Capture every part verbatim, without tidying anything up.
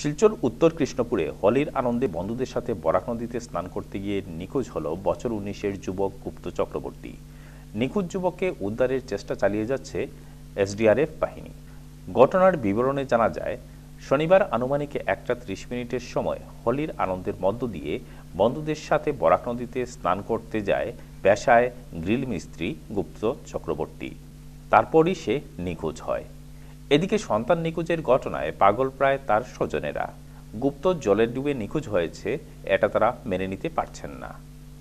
শিলচর উত্তর কৃষ্ণপুরে হোলির আনন্দে বন্ধুদের সাথে বরাক নদীতে স্নান করতে গিয়ে নিখোঁজ হল বছর উনিশের যুবক গুপ্ত চক্রবর্তী। নিখোঁজ যুবককে উদ্ধারের চেষ্টা চালিয়ে যাচ্ছে এসডিআরএফ বাহিনী। ঘটনার বিবরণে জানা যায়, শনিবার আনুমানিক একটা ত্রিশ মিনিটের সময় হোলির আনন্দের মধ্য দিয়ে বন্ধুদের সাথে বরাক নদীতে স্নান করতে যায় পেশায় গ্রিল মিস্ত্রি গুপ্ত চক্রবর্তী। তারপরই সে নিখোঁজ হয়। এদিকে সন্তান নিখোঁজের ঘটনায় পাগল প্রায় তার স্বজনেরা। গুপ্ত জলে ডুবে নিখোঁজ হয়েছে, এটা তারা মেনে নিতে পারছেন না।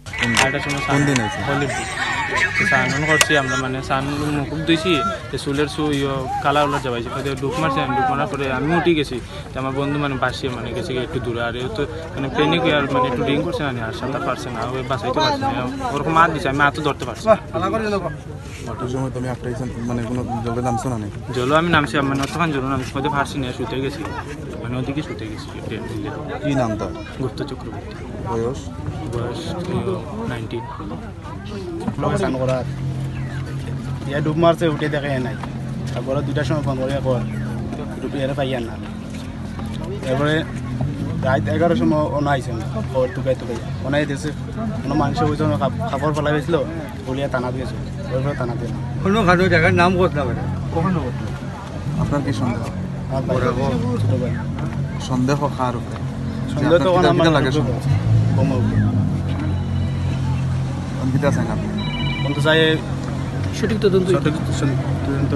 সান করছি আমরা, মানে সান মুখ দিয়েছি, চুলের চু ইয়ে কালার উলার যাবাইছি, ডুব মারছি। ডুব মারার পরে আমি উঠি গেছি, আমার বন্ধু মানে বাসিয়ে মানে গেছে একটু দূরে। আর তো মানে প্লেনিক আর মানে একটু ড্রিঙ্ক করছে না, আর সাঁতার পারছে না, ওই বাঁচাইতে পারছে না, ওরকম মার দিচ্ছে, আমি হাতও ধরতে পারছি। জলো আমি নামছি, মানে অতখান জলো নামছি, মধ্যে ফার্সি নিয়ে শুতে গেছি, মানে ওদিকে শুতে গেছি। কি নাম তার? গুপ্ত চক্রবর্তী। বয়স? বয়স নাইনটিন। ইয়া ডুব মারছে, উঠে দেখে নাই। তারপরে দুইটার সময় ফোন করে পর ডুবি এর পাইয়ার না। এরপরে রাত এগারোর সময় ওনা আইসেন, খবর টুকাই টুকাই ওনাই দিয়েছে। কোনো মানুষ ওই জন্য খাবার ফেলা গেছিল, বলিয়া টানা দিয়েছে, ওইভাবে টানা দিয়ে না। কোনো খাদ্য জায়গার নাম করতে হবে। কখনো আপনার কি সন্দেহ? ছোট ভাই। সন্দেহ কার উপরে? সন্দেহ তো আমার লাগে। অঙ্কিতা চাই না কিন্তু চাই সঠিক তদন্ত তদন্ত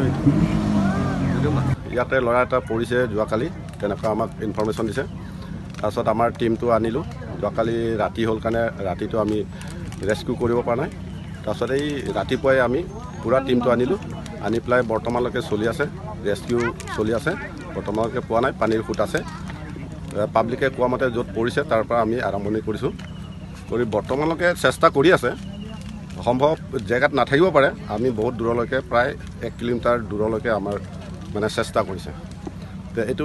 ইয়াতে ল'ৰা এটা পৰিছে যোৱাকালি, তেনেকুৱা আমাক ইনফৰ্মেশ্যন দিছে। তাৰপিছত আমাৰ টীমটো আনিলোঁ। যোৱাকালি ৰাতি হ'ল কাৰণে ৰাতিটো আমি ৰেস্কিউ কৰিব পৰা নাই। তাৰপিছত এই ৰাতিপুৱাই আমি পূৰা টীমটো আনিলোঁ, আনি পেলাই বৰ্তমানলৈকে চলি আছে, ৰেস্কিউ চলি আছে। বৰ্তমানলৈকে পোৱা নাই, পানীৰ সোঁত আছে। পাব্লিকে কোৱা মতে য'ত পৰিছে তাৰ পৰা আমি আৰম্ভণি কৰিছোঁ, কৰি বৰ্তমানলৈকে চেষ্টা কৰি আছে। সম্ভৱ জেগাত নাথাকিব পাৰে, আমি বহুত দূৰলৈকে প্ৰায় এক কিলোমিটাৰ দূৰলৈকে আমাৰ মানে চেষ্টা কৰিছে। এইটো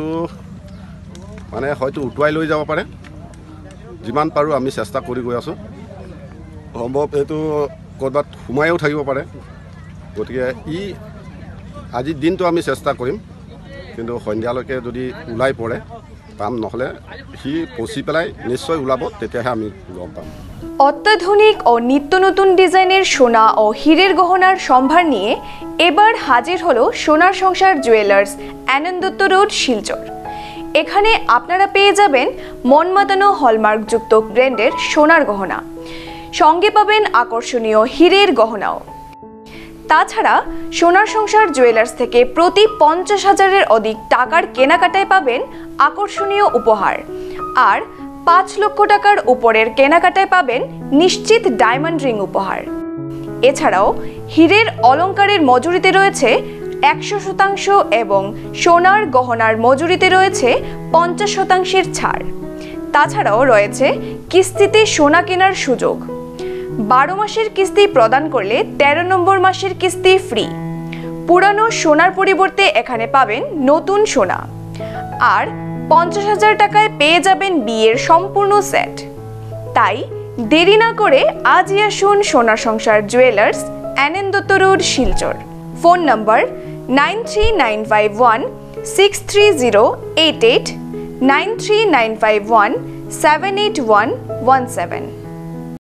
মানে হয়তো উটুৱাই লৈ যাব পাৰে, যিমান পাৰোঁ আমি চেষ্টা কৰি গৈ আছোঁ। সম্ভৱ এইটো ক'ৰবাত সোমায়ো থাকিব পাৰে, গতিকে ই আজিৰ দিনটো আমি চেষ্টা কৰিম, কিন্তু সন্ধিয়ালৈকে যদি ওলাই পৰে পাম, নহ'লে সি পচি পেলাই নিশ্চয় ওলাব, তেতিয়াহে আমি গম পাম। অত্যাধুনিক ও নিত্য নতুন ডিজাইনের সোনা ও হীরের গহনার সম্ভার নিয়ে এবার হাজির হলো সোনার সংসার জুয়েলার্স, আনন্দত্ব রোড, শিলচর। এখানে আপনারা পেয়ে যাবেন মন মাতানো হলমার্কযুক্ত ব্র্যান্ডের সোনার গহনা, সঙ্গে পাবেন আকর্ষণীয় হীরের গহনাও। তাছাড়া সোনার সংসার জুয়েলার্স থেকে প্রতি পঞ্চাশ হাজারের অধিক টাকার কেনাকাটায় পাবেন আকর্ষণীয় উপহার, আর পাঁচ লক্ষ টাকার উপরের কেনাকাটায় পাবেন নিশ্চিত ডায়মন্ড রিং উপহার। এছাড়াও হীরের অলংকারের মজুরিতে রয়েছে একশো শতাংশ এবং সোনার গহনার মজুরিতে রয়েছে পঞ্চাশ শতাংশের ছাড়। তাছাড়াও রয়েছে কিস্তিতে সোনা কেনার সুযোগ। বারো মাসের কিস্তি প্রদান করলে তেরো নম্বর মাসের কিস্তি ফ্রি। পুরানো সোনার পরিবর্তে এখানে পাবেন নতুন সোনা, আর পঞ্চাশ হাজার টাকায় পেয়ে যাবেন বিয়ের সম্পূর্ণ সেট। তাই দেরি না করে আজই আসুন সোনার সংসার জুয়েলার্স, আনন্দত্ব road, Silchar. Phone number nine three nine five one six three zero eight eight, nine three nine five one seven eight one one seven.